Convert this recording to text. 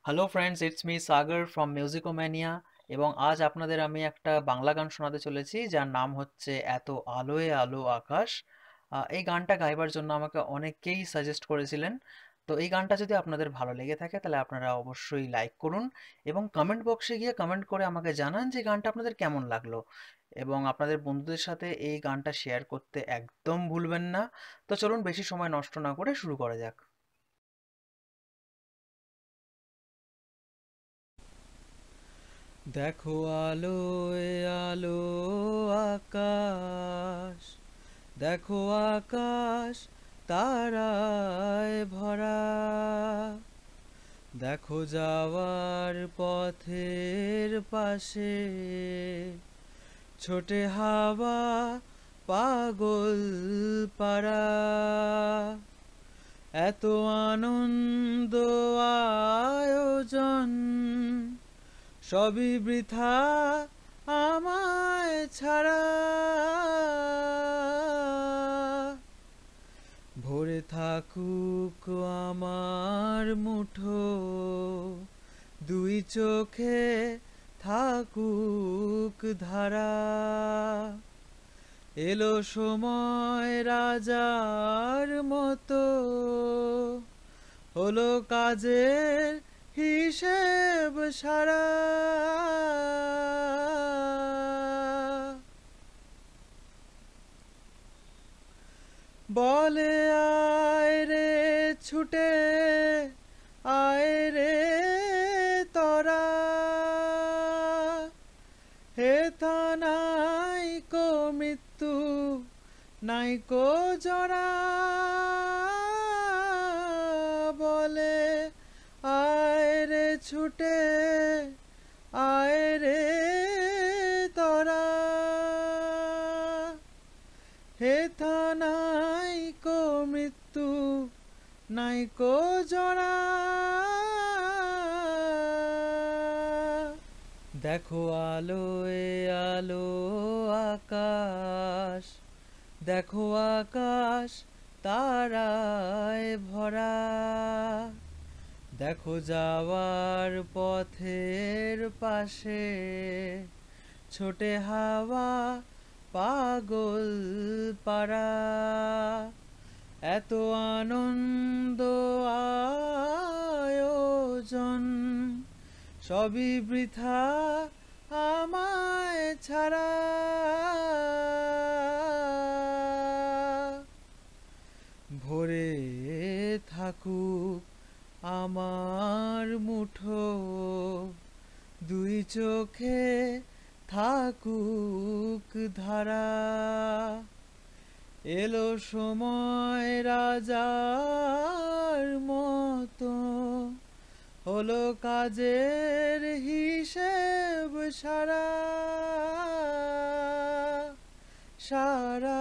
Hello friends, it's me Sagar from Musicomania. এবং আজ আপনাদের আমি একটা বাংলা গান শোনাতে চলেছি যার নাম হচ্ছে এত আলোয় আলো আকাশ। এই গানটা গাইবার জন্য আমাকে অনেকেই সাজেস্ট করেছিলেন। তো এই গানটা যদি আপনাদের ভালো লেগে থাকে তাহলে আপনারা অবশ্যই লাইক করুন এবং কমেন্ট বক্সে গিয়ে কমেন্ট করে আমাকে জানান যে গানটা আপনাদের কেমন লাগলো, এবং আপনাদের বন্ধুদের সাথে এই গানটা শেয়ার করতে একদম ভুলবেন না। তো চলুন বেশি সময় নষ্ট না করে শুরু করা যাক। দেখো আলোয় আলো আকাশ, দেখো আকাশ তারায় ভরা, দেখো যাওয়ার পথের পাশে ছোটে হাওয়া পাগল পারা, এত আনন্দ আয়োজন সবই বৃথা আমায় ছাড়া, ভরে থাকুক আমার মুঠো, দুই চোখে থাকুক ধারা, এলো সময় রাজার মতো, হলো কাজের হিসেব সারা, বলে আয় রে ছুটে, আয় রে তরা, হেথা নাই কো মৃত্যু, নাই কো জরা, বলে আয় রে ছুটে, আয় রে তরা, হেথা নাই কো মৃত্যু, নাই কো জরা। দেখো আলোয় আলো আকাশ, দেখো আকাশ তারায় ভরা, দেখো যাওয়ার পথের পাশে ছোটে হাওয়া পাগল পারা, এত আনন্দ আয়োজন সবই বৃথা আমায় ছাড়া, ভরে থাকুক আমার মুঠো, দুই চোখে থাকুক ধারা, এলো সময় রাজার মতো, হলো কাজের হিসেব সারা, সারা।